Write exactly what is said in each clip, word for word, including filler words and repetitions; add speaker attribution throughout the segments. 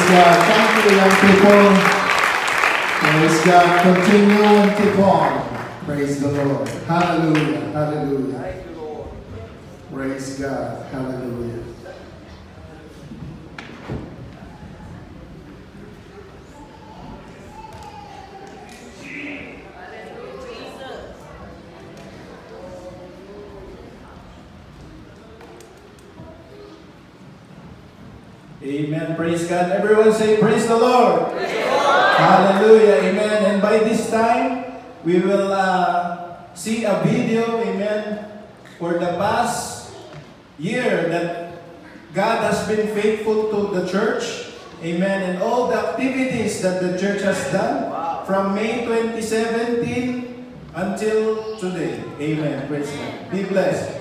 Speaker 1: God. Thank you, young people. Praise God. Continue and keep on. Praise the Lord. Hallelujah. Hallelujah.
Speaker 2: Thank you, Lord.
Speaker 1: Praise God. Hallelujah.
Speaker 3: Amen. Praise God. Everyone say, praise the Lord.
Speaker 2: Praise the Lord.
Speaker 3: Hallelujah. Amen. And by this time, we will uh, see a video, amen, for the past year that God has been faithful to the church. Amen. And all the activities that the church has done from May twenty seventeen until today. Amen. Praise God. Be blessed.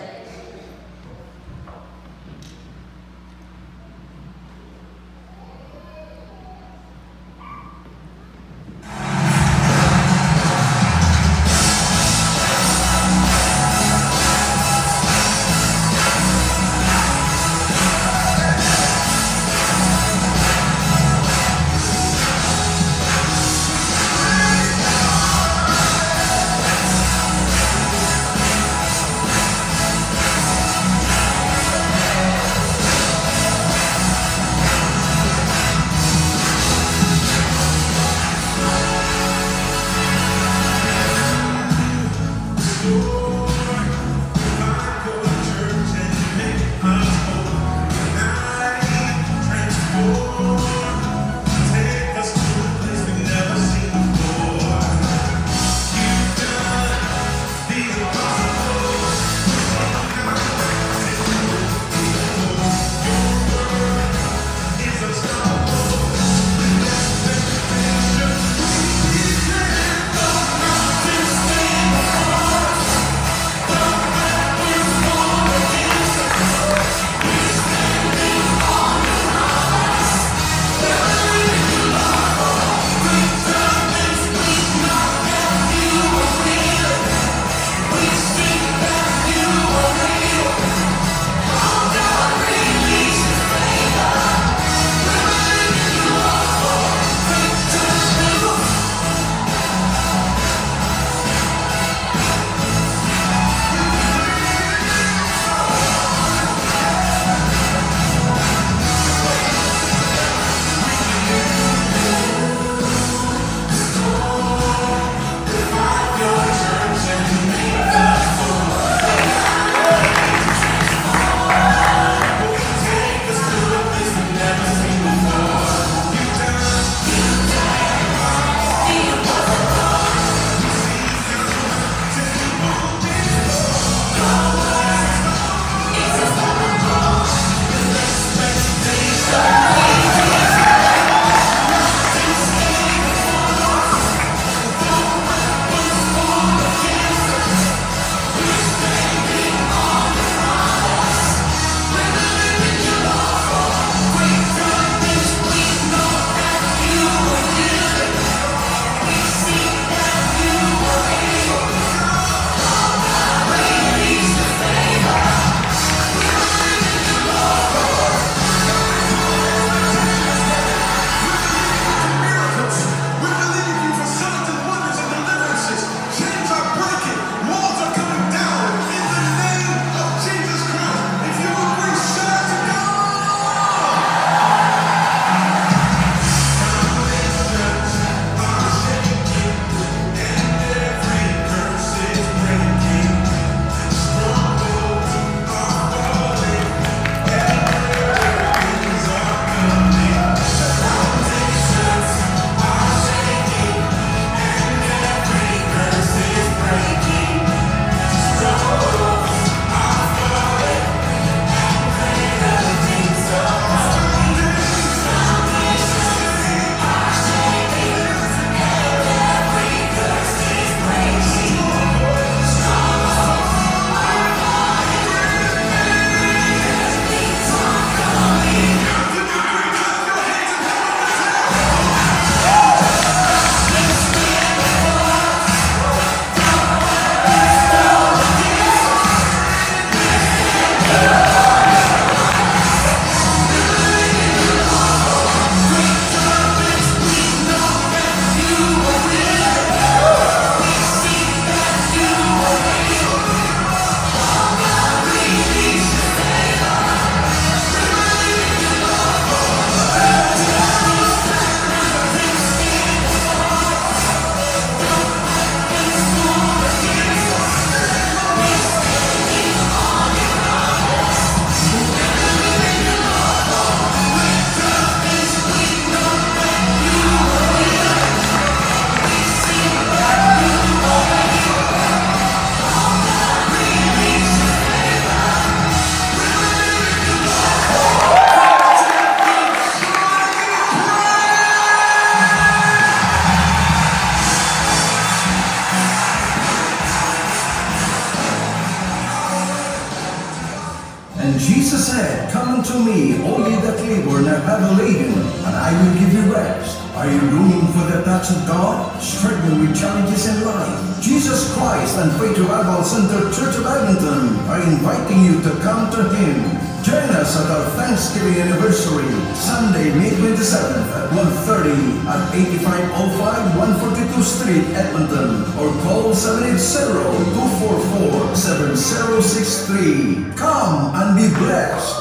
Speaker 2: unto me, all ye that labor and are heavy laden, and I will give you rest. Are you longing for the touch of God? Struggling with challenges in life? Jesus Christ and Faith Revival Center Church of Edmonton are inviting you to come to Him. Join us at our Thanksgiving anniversary, Sunday, May twenty-seventh at one thirty at eighty-five oh five one forty-two Street, Edmonton, or call seven eight zero, two four four, seven zero six three. Come and be blessed.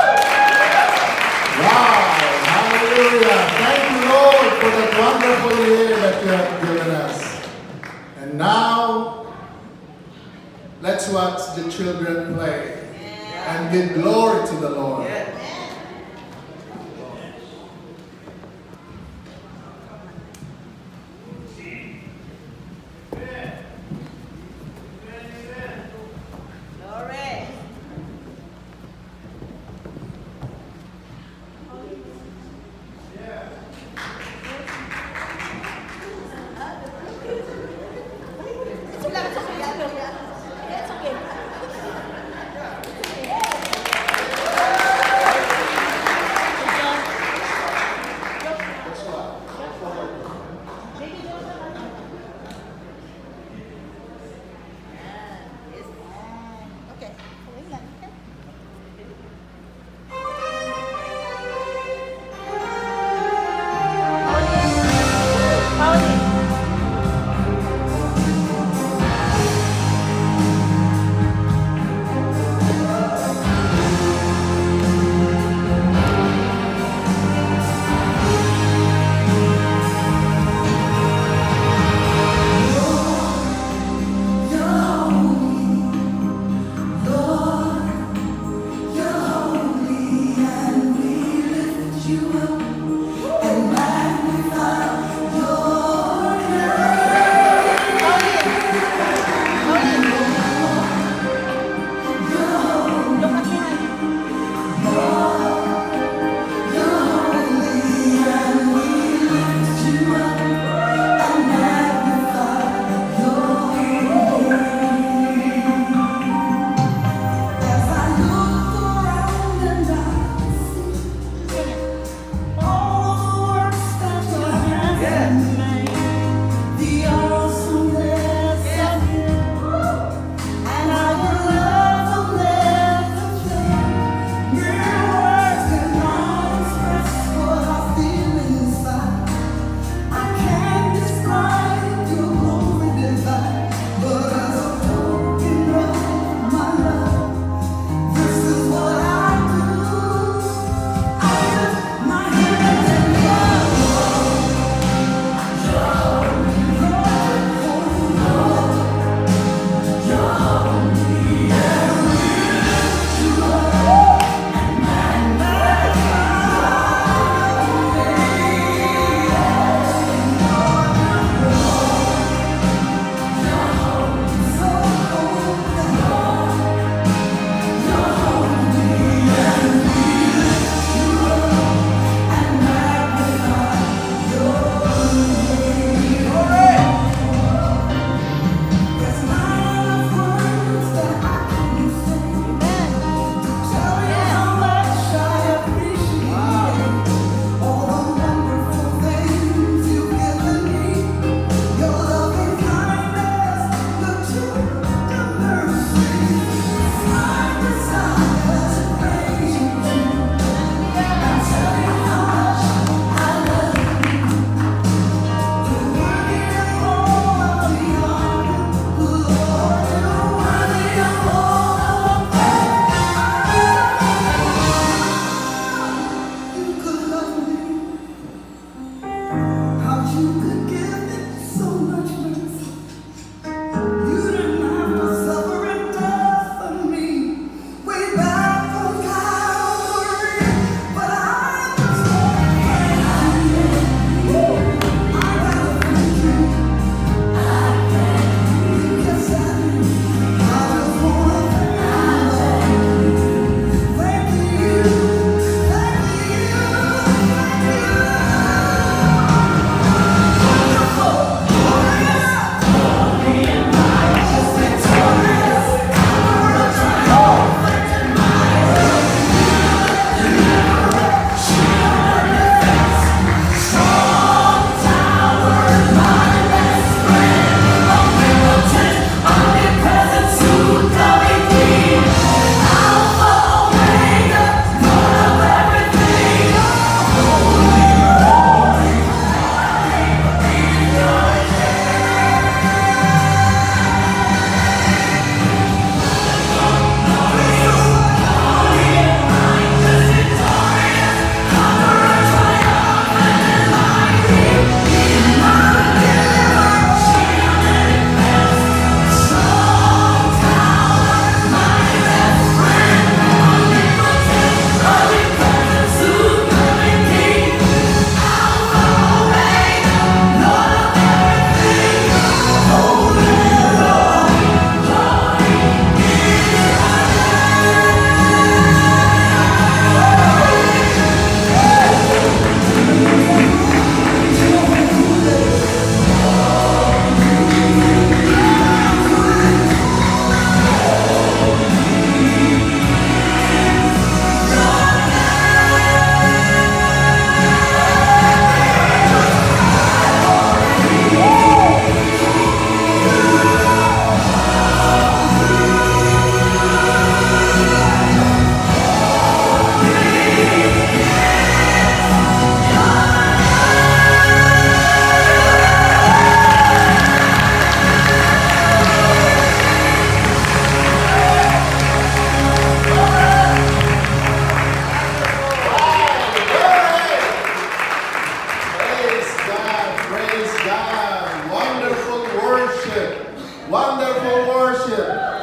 Speaker 1: Wow! Hallelujah! Thank you, Lord, for that wonderful year that you have given us. And now, let's watch the children play and give glory to the Lord.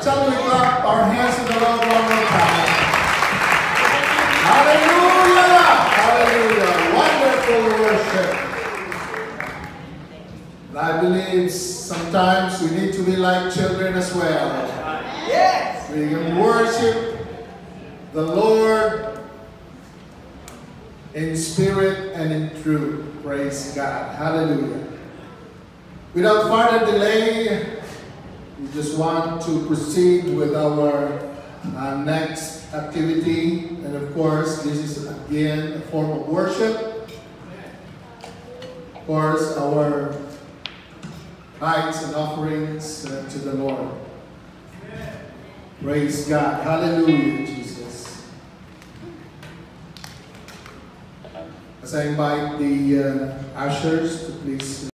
Speaker 1: Shall we clap our hands to the Lord one more time? Hallelujah! Hallelujah! Wonderful worship. And I believe sometimes we need to be like children as well. Yes! We can worship the Lord in spirit and in truth. Praise God. Hallelujah. Without further delay, we just want to proceed with our uh, next activity. And of course, this is again a form of worship. Of course, our tithes and offerings uh, to the Lord. Praise God. Hallelujah, Jesus. As I invite the uh, ushers to please